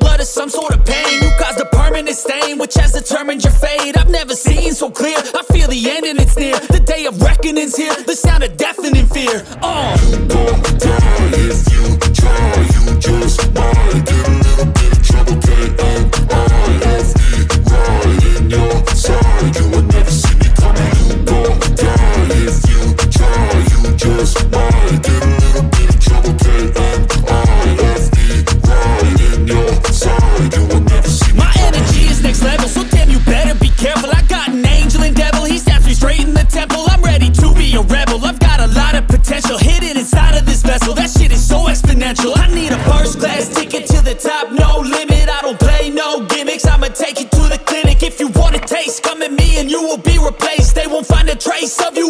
blood or some sort of pain. You caused a permanent stain, which has determined your fate. I've never seen so clear, I feel the end and it's near. The day of reckoning's here, the sound of deafening fear. You gon' die if you try, you just might get a little bit of trouble, K-N-I-F-E, right in your side, you will never see me coming. You gon' die if you try, you just might get a little bit of trouble, K-N-I-F-E, right in your side, you will never see me My coming. energy is next level, so damn you better be careful. I got an angel and devil, he steps me straight in the temple. I'm ready to be a rebel, I've got a lot of potential hidden inside of this vessel. That shit is so exponential. I need a first class ticket to the top, no limit. I don't play no gimmicks, I'ma take you to the clinic. If you want a taste, come at me and you will be replaced. They won't find a trace of you